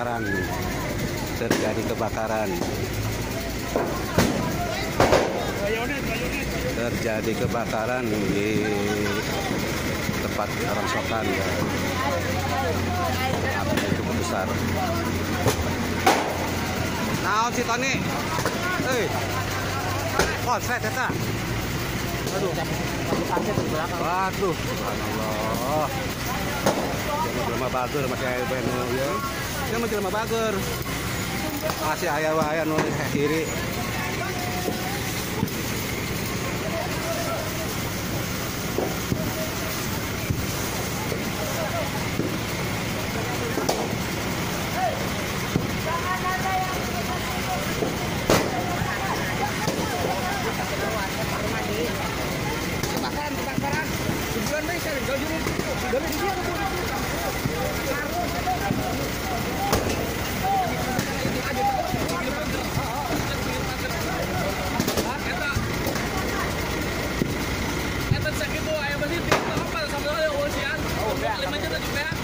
kebakaran. Terjadi kebakaran. Terjadi kebakaran di tempat rongsokan ya. Apinya cukup besar. Naon si Tony? Konslet eta. Waduh, subhanallah. Jelema bager masih aya benu ya. Dia mah jelema bager. Masih aya wae anu kiri. Eta sakit tuh aya besi apa sama yang usian. 5 juta juga.